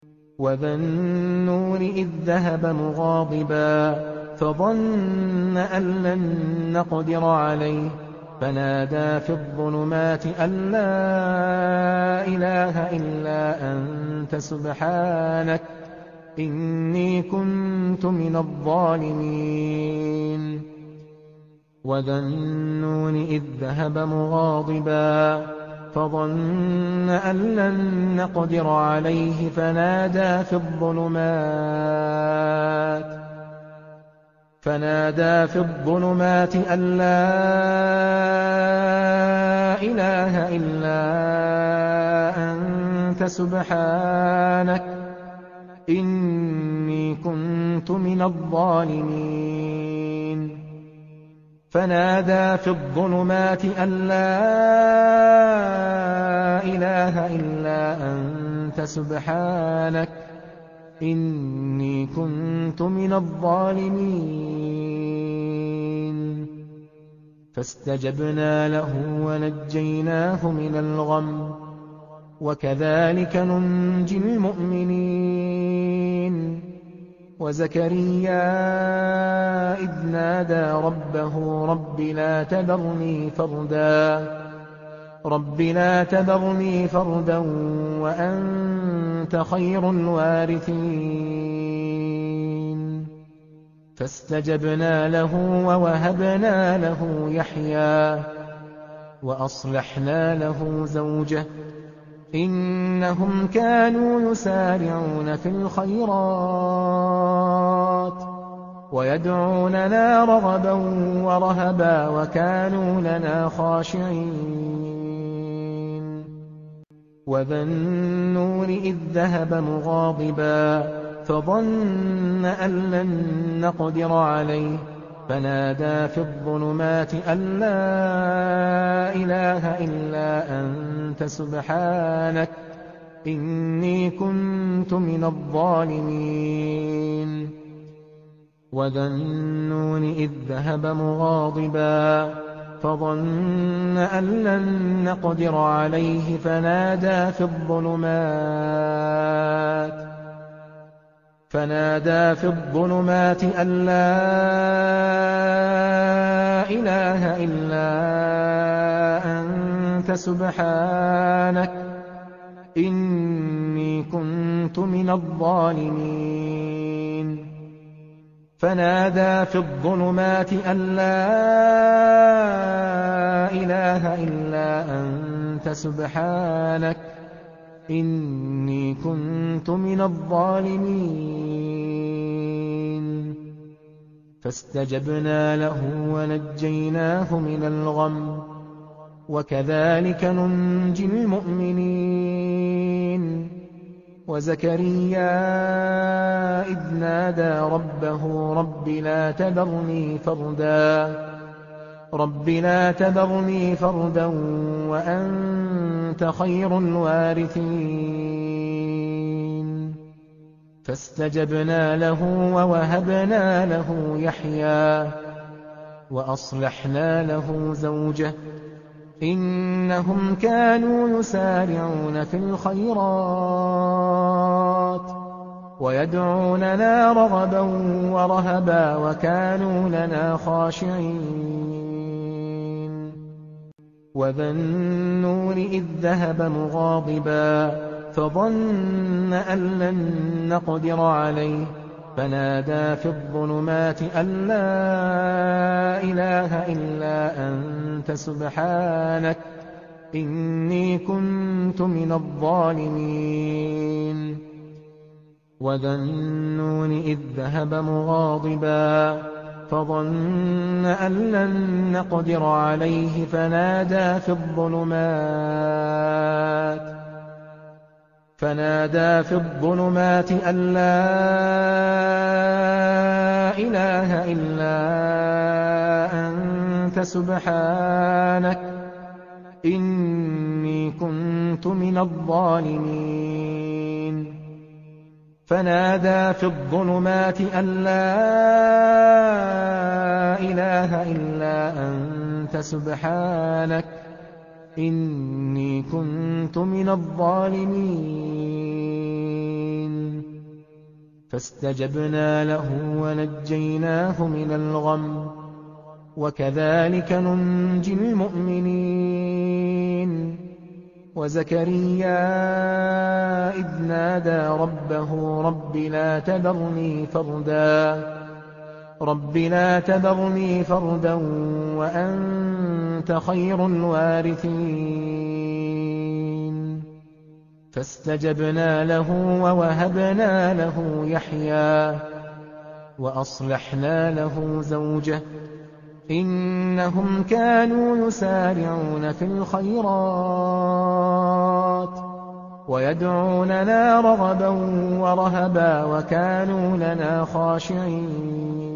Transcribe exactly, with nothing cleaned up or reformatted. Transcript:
وَذَا النُّونِ إِذ ذَّهَبَ مُغَاضِبًا فَظَنَّ أَن لَّن نَّقْدِرَ عَلَيْهِ فَنَادَىٰ فِي الظُّلُمَاتِ أَن لَّا إِلَٰهَ إِلَّا أَنتَ سُبْحَانَكَ إِنِّي كُنتُ مِنَ الظَّالِمِينَ وَذَا النُّونِ إِذ ذَّهَبَ مُغَاضِبًا فَظَنَّ أَن لَّن نَّقْدِرَ عَلَيْهِ فَنَادَىٰ فِي الظُّلُمَاتِ فنادى في الظلمات أن لا إله إلا أنت سبحانك إني كنت من الظالمين فنادى في الظلمات أن لا إله إلا أنت سبحانك إني كنت من الظالمين فاستجبنا له ونجيناه من الغم وكذلك ننجي المؤمنين وزكريا إذ نادى ربه رب لا تذرني فردا رب لا تذرني فردا وأنت خير الوارثين فاستجبنا له ووهبنا له يحيى وأصلحنا له زوجه إنهم كانوا يسارعون في الخيرات ويدعوننا رغبا ورهبا وكانوا لنا خاشعين وذا النُّونِ إذ ذَهَبَ مُغَاضِبًا فَظَنَّ أَن لَّن نَّقْدِرَ عَلَيْهِ فَنَادَىٰ في الظُّلُمَاتِ أن لا إله إلا أنت سبحانك إني كنت من الظالمين وذا النُّونِ إذ ذَهَبَ مُغَاضِبًا فَظَنَّ أَن لَّن نَّقْدِرَ عَلَيْهِ فَنَادَىٰ في الظُّلُمَاتِ فنادى في الظلمات أن لا إله إلا أنت سبحانك إني كنت من الظالمين فنادى في الظلمات أن لا إله إلا أنت سبحانك إني كنت من الظالمين فاستجبنا له ونجيناه من الغم وكذلك ننجي المؤمنين وزكريا إذ نادى ربه رب لا تذرني فردا رب لا تذرني فردا وأنت خير الوارثين فاستجبنا له ووهبنا له يحيى وأصلحنا له زوجه إنهم كانوا يسارعون في الخيرات ويدعوننا رغبا ورهبا وكانوا لنا خاشعين وذا النُّونِ إذ ذَهَبَ مُغَاضِبًا فَظَنَّ أَن لَّن نَّقْدِرَ عَلَيْهِ فَنَادَىٰ في الظُّلُمَاتِ أن لا إله إلا أنت سبحانك إني كنت من الظالمين وذا النُّونِ إذ ذَهَبَ مُغَاضِبًا فَظَنَّ أَن لَّن نَّقْدِرَ عَلَيْهِ فَنَادَىٰ في الظُّلُمَاتِ فنادى في الظلمات أن لا إله إلا أنت سبحانك إني كنت من الظالمين فنادى في الظلمات أن لا إله إلا أنت سبحانك إني كنت من الظالمين فاستجبنا له ونجيناه من الغم وكذلك ننجي المؤمنين وزكريا إذ نادى ربه رب لا تذرني فردا رب لا تذرني فردا وأنت خير الوارثين فاستجبنا له ووهبنا له يحيى وأصلحنا له زوجه إنهم كانوا يسارعون في الخيرات ويدعوننا رغبا ورهبا وكانوا لنا خاشعين